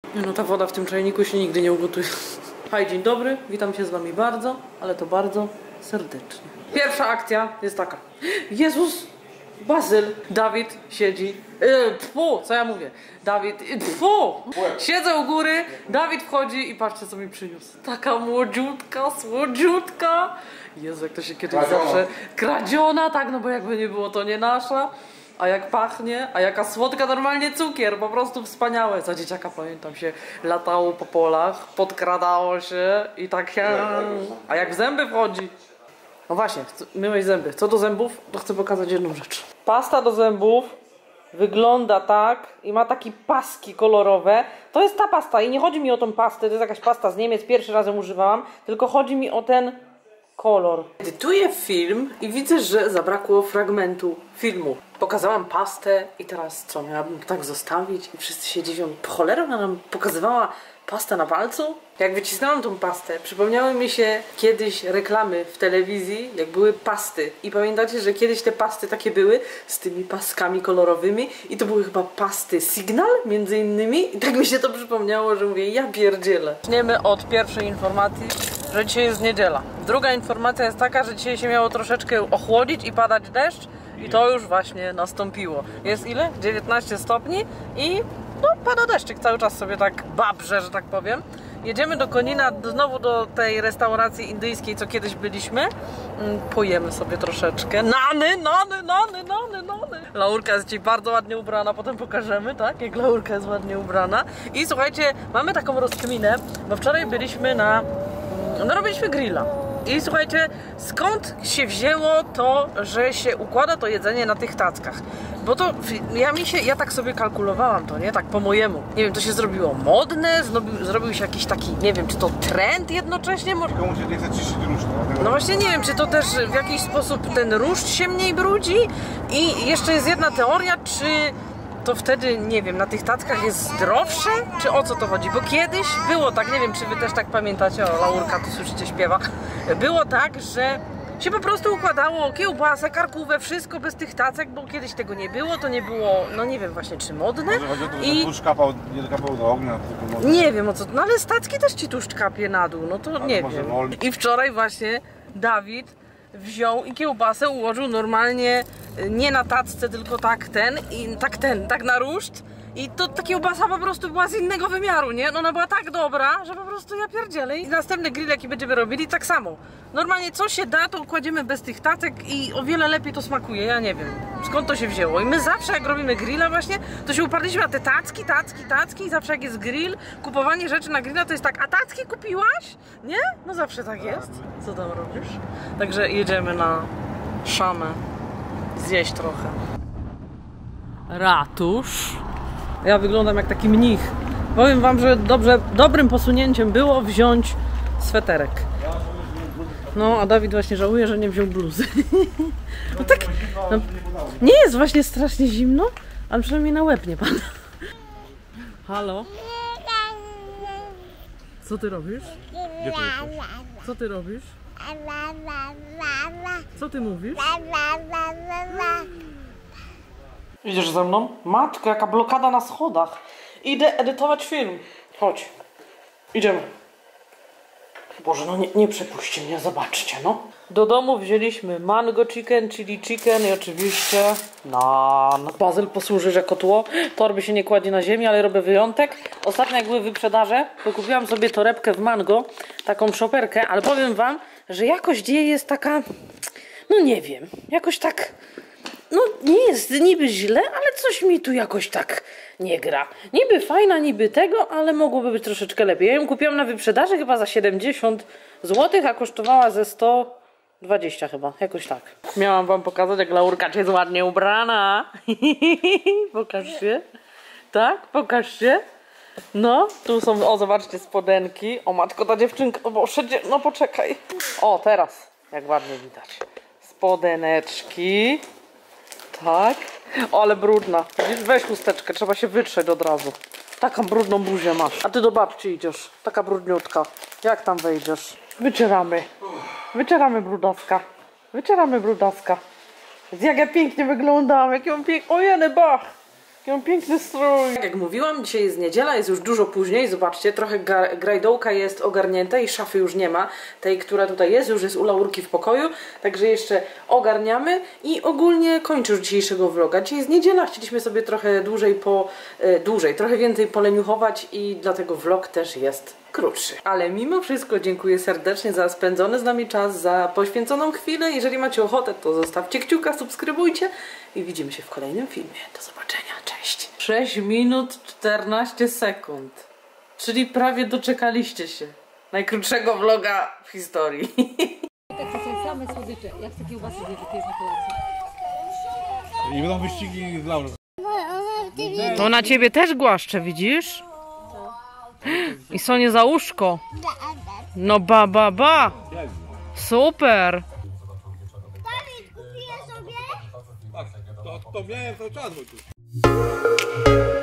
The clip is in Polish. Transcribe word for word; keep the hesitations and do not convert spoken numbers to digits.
No ta woda w tym czajniku się nigdy nie ugotuje. Hej, dzień dobry, witam się z wami bardzo, ale to bardzo serdecznie. Pierwsza akcja jest taka. Jezus, Bazyl, Dawid siedzi. Yy, pfu, co ja mówię? Dawid, yy, pfu, siedzę u góry, Dawid wchodzi i patrzcie, co mi przyniósł. Taka młodziutka, słodziutka. Jezu, jak to się kiedyś kradziona. Zawsze... Kradziona, tak, no bo jakby nie było, to nie nasza. A jak pachnie, a jaka słodka, normalnie cukier, po prostu wspaniałe. Za dzieciaka pamiętam się latało po polach, podkradało się i tak się... A jak w zęby wchodzi. No właśnie, myłeś zęby. Co do zębów, to chcę pokazać jedną rzecz. Pasta do zębów wygląda tak i ma takie paski kolorowe. To jest ta pasta i nie chodzi mi o tą pastę, to jest jakaś pasta z Niemiec, pierwszy raz ją używałam, tylko chodzi mi o ten kolor. Edytuję film i widzę, że zabrakło fragmentu filmu. Pokazałam pastę i teraz co, miałabym tak zostawić i wszyscy się dziwią, po cholerę ona nam pokazywała pastę na palcu? Jak wycisnęłam tą pastę, przypomniały mi się kiedyś reklamy w telewizji, jak były pasty. I pamiętacie, że kiedyś te pasty takie były z tymi paskami kolorowymi i to były chyba pasty Signal między innymi. I tak mi się to przypomniało, że mówię, ja pierdzielę. Zaczniemy od pierwszej informacji, że dzisiaj jest niedziela. Druga informacja jest taka, że dzisiaj się miało troszeczkę ochłodzić i padać deszcz. I to już właśnie nastąpiło. Jest ile? dziewiętnaście stopni i no pada deszczyk, cały czas sobie tak babrze, że tak powiem. Jedziemy do Konina, znowu do tej restauracji indyjskiej, co kiedyś byliśmy. Pojemy sobie troszeczkę. Nany, nany, nany, nany, nany. Laurka jest dzisiaj bardzo ładnie ubrana, potem pokażemy, tak? Jak Laurka jest ładnie ubrana. I słuchajcie, mamy taką rozkminę, bo wczoraj byliśmy na... no robiliśmy grilla. I słuchajcie, skąd się wzięło to, że się układa to jedzenie na tych tackach? Bo to, ja mi się, ja tak sobie kalkulowałam to, nie? Tak po mojemu. Nie wiem, to się zrobiło modne, zrobił, zrobił się jakiś taki, nie wiem, czy to trend jednocześnie? Może... Komuś nie chce czyścić różdżki. No właśnie nie wiem, czy to też w jakiś sposób ten różdż się mniej brudzi? I jeszcze jest jedna teoria, czy... to wtedy, nie wiem, na tych tackach jest zdrowsze? Czy o co to chodzi? Bo kiedyś było tak, nie wiem, czy wy też tak pamiętacie, o, Laurka tu słyszycie śpiewa, było tak, że się po prostu układało kiełbasę, karkówę, wszystko bez tych tacek, bo kiedyś tego nie było, to nie było, no nie wiem właśnie, czy modne. Może chodzi o to, że I... tłuszcz kapał, nie kapał do ognia, tylko może... Nie wiem o co, no ale z tacki też ci tłuszcz kapie na dół, no to ale nie wiem. Wol... I wczoraj właśnie Dawid wziął i kiełbasę ułożył normalnie, nie na tacce, tylko tak ten, i tak ten, tak na ruszt. I to ta kiełbasa po prostu była z innego wymiaru, nie? No ona była tak dobra, że po prostu ja pierdzielę. I następny grill, jaki będziemy robili, tak samo. Normalnie co się da, to kładziemy bez tych tacek i o wiele lepiej to smakuje, ja nie wiem skąd to się wzięło. I my zawsze jak robimy grilla właśnie, to się uparliśmy na te tacki, tacki, tacki i zawsze jak jest grill, kupowanie rzeczy na grilla to jest tak, a tacki kupiłaś? Nie? No zawsze tak jest. Co tam robisz? Także jedziemy na szamę zjeść trochę. Ratusz. Ja wyglądam jak taki mnich. Powiem wam, że dobrze, dobrym posunięciem było wziąć sweterek. No, a Dawid właśnie żałuje, że nie wziął bluzy. No tak, no, nie jest właśnie strasznie zimno, ale przynajmniej na łeb nie pada. Halo? Co ty robisz? Gdzie ty jesteś? Co ty robisz? Co ty mówisz? Idziesz ze mną? Matko, jaka blokada na schodach. Idę edytować film. Chodź. Idziemy. Boże, no nie, nie przepuści mnie, zobaczcie, no. Do domu wzięliśmy mango chicken, chili chicken i oczywiście nan. Bazyl, posłużysz jako tło. Torby się nie kładzie na ziemi, ale robię wyjątek. Ostatnio jak były wyprzedaże, to kupiłam sobie torebkę w mango, taką szoperkę, ale powiem wam, że jakość jej jest taka, no nie wiem, jakoś tak... No nie jest niby źle, ale coś mi tu jakoś tak nie gra. Niby fajna, niby tego, ale mogłoby być troszeczkę lepiej. Ja ją kupiłam na wyprzedaży chyba za siedemdziesiąt złotych, a kosztowała ze sto dwadzieścia chyba, jakoś tak. Miałam wam pokazać, jak Laurka jest ładnie ubrana. Pokaż się. Tak, pokaż się. No, tu są, o zobaczcie, spodenki. O matko, ta dziewczynka, o Boże, no poczekaj. O, teraz, jak ładnie widać. Spodeneczki. Tak. O, ale brudna. Weź chusteczkę, trzeba się wytrzeć od razu. Taką brudną buzię masz. A ty do babci idziesz. Taka brudniutka. Jak tam wejdziesz? Wycieramy. Wycieramy brudaska. Wycieramy brudaska. Jak ja pięknie wyglądam. Jak ją pięknie... O jeny bach. Ja mam piękny strój. Tak jak mówiłam, dzisiaj jest niedziela, jest już dużo później. Zobaczcie, trochę grajdołka jest ogarnięta i szafy już nie ma. Tej, która tutaj jest, już jest u Laurki w pokoju. Także jeszcze ogarniamy i ogólnie kończę już dzisiejszego vloga. Dzisiaj jest niedziela, chcieliśmy sobie trochę dłużej po... E, dłużej, trochę więcej poleniuchować i dlatego vlog też jest krótszy. Ale mimo wszystko dziękuję serdecznie za spędzony z nami czas, za poświęconą chwilę. Jeżeli macie ochotę, to zostawcie kciuka, subskrybujcie i widzimy się w kolejnym filmie. Do zobaczenia, cześć! sześć minut czternaście sekund. Czyli prawie doczekaliście się najkrótszego vloga w historii. Tak, to są same słodycze. Jak takie kiełbasy wyrzucisz na kolację? I będą wyścigi z Laurą. To na ciebie też głaszcze, widzisz? I Sonie za uszko. No ba, ba, ba. Super. Tak, to, to miałem cały czas.